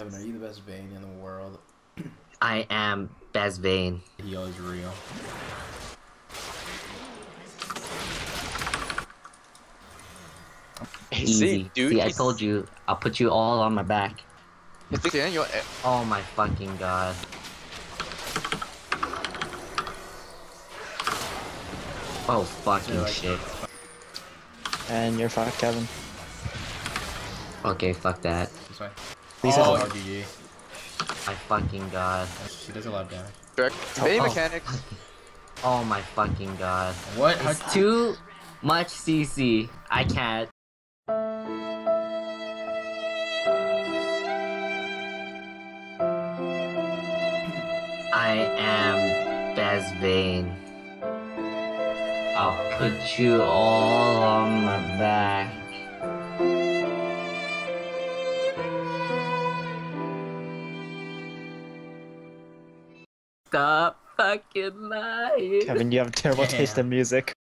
Kevin, are you the best Vayne in the world? I am best Vayne. He is real. Easy. Dude, See, I told you. I'll put you all on my back. Oh my fucking god. Oh fucking shit. And you're fucked, Kevin. Okay, fuck that. This way. Please Oh, help. GG. My fucking god. She does a lot of damage. Correct. Vayne mechanics. Oh my fucking god. What? It's too much CC. I can't. I am best Vayne. I'll put you all on my back. Stop fucking lying. Kevin, you have a terrible taste in music.